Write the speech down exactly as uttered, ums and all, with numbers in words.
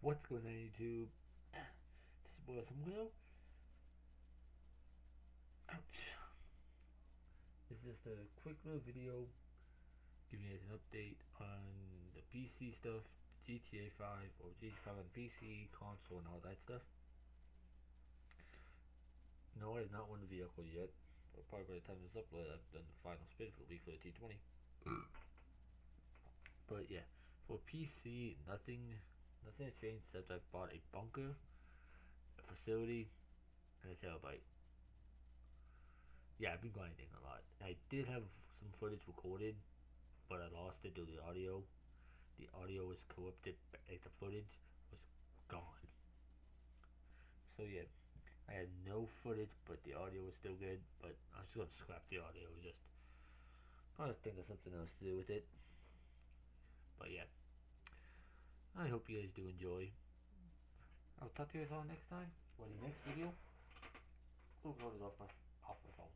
What's going on YouTube? This is Boy Some Will. Ouch. This is just a quick little video giving you guys an update on the P C stuff, G T A five or G T A five on P C, console and all that stuff. No, I have not won the vehicle yet, but probably by the time this is uploaded I've done the final spin for the week for the T twenty. But yeah, for P C, nothing nothing has changed except I've bought a bunker, a facility, and a tailbite. Yeah, I've been grinding a lot. I did have some footage recorded, but I lost it due to the audio. The audio was corrupted, like the footage was gone. So yeah, I had no footage, but the audio was still good. But I was just gonna scrap the audio. Just I was thinking of something else to do with it. But yeah, I hope you guys do enjoy. I'll talk to you guys all next time. For the next video, we'll go off my off my phone.